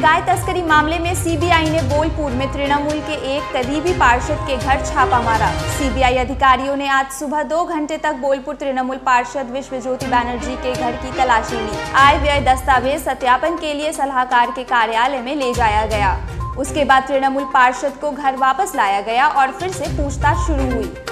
गाय तस्करी मामले में सीबीआई ने बोलपुर में तृणमूल के एक करीबी पार्षद के घर छापा मारा। सीबीआई अधिकारियों ने आज सुबह 2 घंटे तक बोलपुर तृणमूल पार्षद विश्वज्योति बैनर्जी के घर की तलाशी ली। आय व्यय दस्तावेज सत्यापन के लिए सलाहकार के कार्यालय में ले जाया गया। उसके बाद तृणमूल पार्षद को घर वापस लाया गया और फिर से पूछताछ शुरू हुई।